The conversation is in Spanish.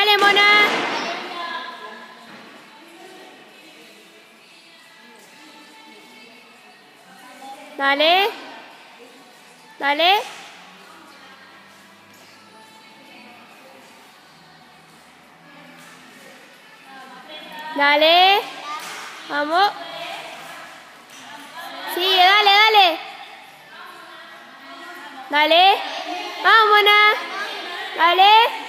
Dale, Mona. Dale. Dale. Dale. Vamos. Sigue, dale, dale. Dale. Vamos, Mona. Dale.